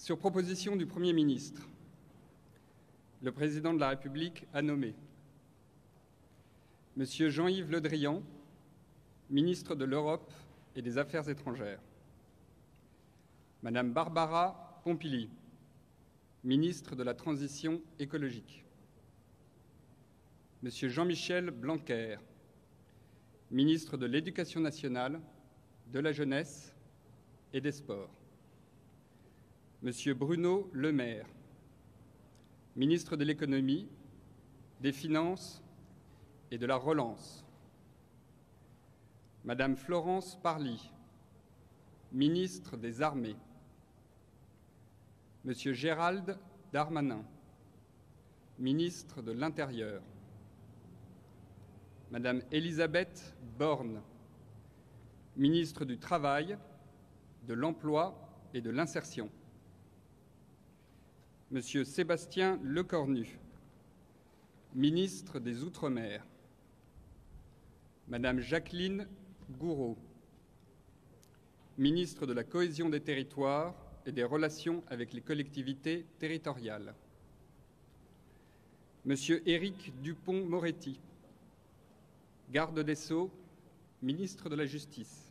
Sur proposition du Premier ministre, le Président de la République a nommé M. Jean-Yves Le Drian, ministre de l'Europe et des Affaires étrangères, Madame Barbara Pompili, ministre de la Transition écologique, M. Jean-Michel Blanquer, ministre de l'Éducation nationale, de la Jeunesse et des Sports, M. Bruno Le Maire, ministre de l'Économie, des Finances et de la Relance, Madame Florence Parly, ministre des Armées, M. Gérald Darmanin, ministre de l'Intérieur, Madame Elisabeth Borne, ministre du Travail, de l'Emploi et de l'Insertion, M. Sébastien Lecornu, ministre des Outre-mer, Madame Jacqueline Gouraud, ministre de la Cohésion des territoires et des relations avec les collectivités territoriales, M. Éric Dupond-Moretti, garde des Sceaux, ministre de la Justice,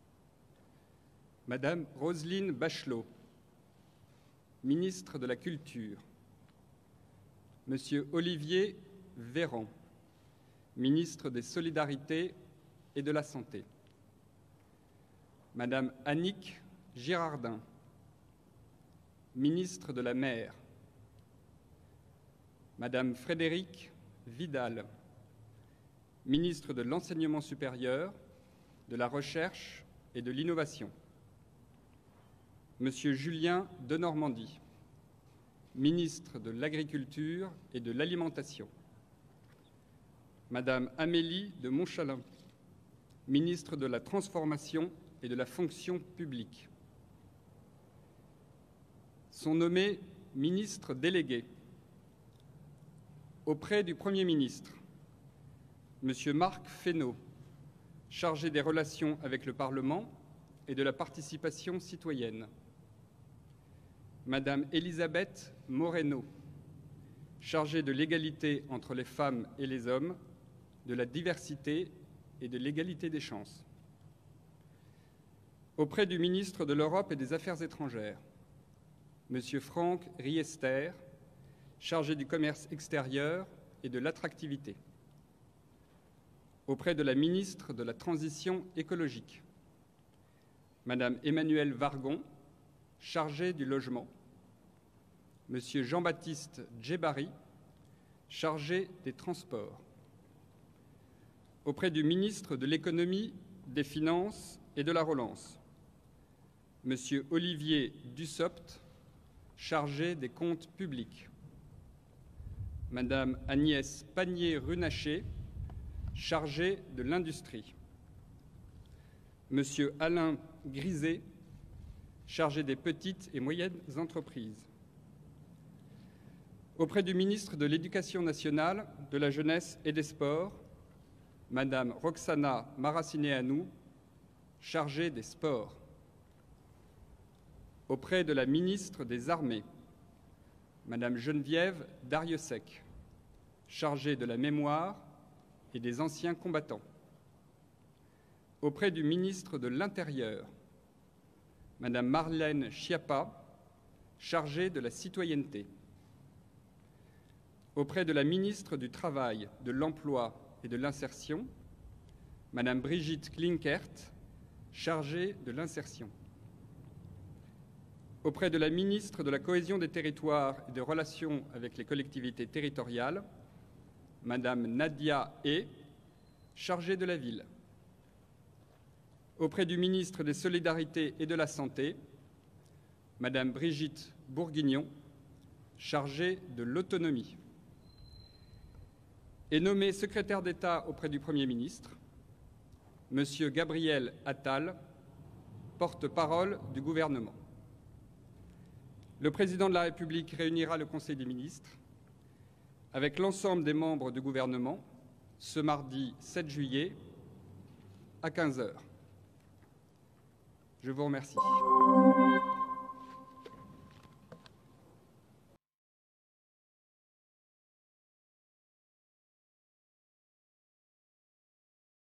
Madame Roselyne Bachelot, ministre de la Culture, M. Olivier Véran, ministre des Solidarités et de la Santé, Madame Annick Girardin, ministre de la Mer, Madame Frédérique Vidal, ministre de l'Enseignement supérieur, de la Recherche et de l'Innovation, Monsieur Julien Denormandie, ministre de l'Agriculture et de l'Alimentation, Madame Amélie de Montchalin, ministre de la Transformation et de la Fonction publique. Sont nommés ministres délégués auprès du Premier ministre, Monsieur Marc Fesneau, chargé des relations avec le Parlement et de la participation citoyenne, Madame Elisabeth Moreno, chargée de l'égalité entre les femmes et les hommes, de la diversité et de l'égalité des chances. Auprès du ministre de l'Europe et des Affaires étrangères, Monsieur Franck Riester, chargé du commerce extérieur et de l'attractivité. Auprès de la ministre de la Transition écologique, Madame Emmanuelle Vargon, chargée du logement, Monsieur Jean-Baptiste Djebari, chargé des transports. Auprès du ministre de l'Économie, des Finances et de la Relance, Monsieur Olivier Dussopt, chargé des comptes publics, Madame Agnès Pannier-Runacher, chargée de l'industrie, Monsieur Alain Griset, chargé des petites et moyennes entreprises. Auprès du ministre de l'Éducation nationale, de la Jeunesse et des Sports, Madame Roxana Maracineanu, chargée des Sports. Auprès de la ministre des Armées, Madame Geneviève Darrieussecq, chargée de la mémoire et des anciens combattants. Auprès du ministre de l'Intérieur, Madame Marlène Schiappa, chargée de la citoyenneté. Auprès de la ministre du Travail, de l'Emploi et de l'Insertion, Madame Brigitte Klinkert, chargée de l'insertion. Auprès de la ministre de la Cohésion des territoires et des relations avec les collectivités territoriales, Madame Nadia Hay, chargée de la ville. Auprès du ministre des Solidarités et de la Santé, Madame Brigitte Bourguignon, chargée de l'autonomie. Et nommé secrétaire d'État auprès du Premier ministre, Monsieur Gabriel Attal, porte-parole du gouvernement. Le Président de la République réunira le Conseil des ministres avec l'ensemble des membres du gouvernement ce mardi 7 juillet à 15 h. Je vous remercie.